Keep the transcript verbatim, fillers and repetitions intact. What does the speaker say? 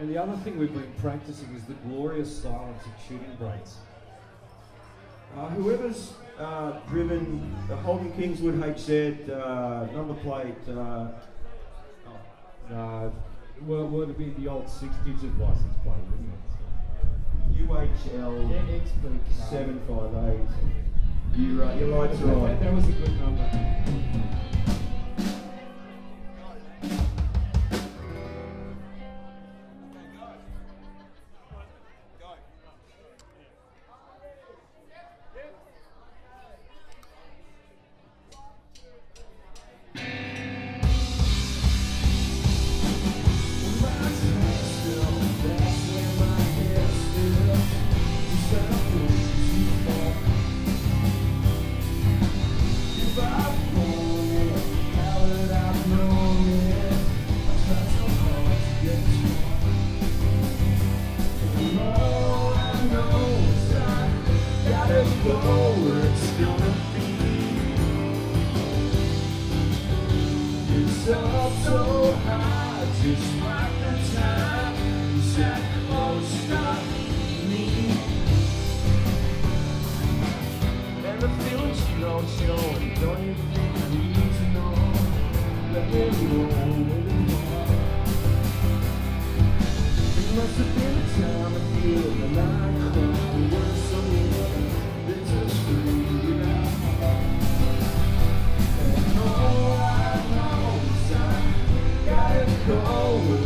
And the other thing we've been practicing is the glorious silence of shooting breaks. Uh, whoever's uh, driven the Holden Kingswood H Z uh, number plate. Uh, oh. uh, well, well, it'd be the old six-digit license plate, wouldn't it? U H L yeah, seven five eight. You're right. Your lights are on. That was a good number. Oh,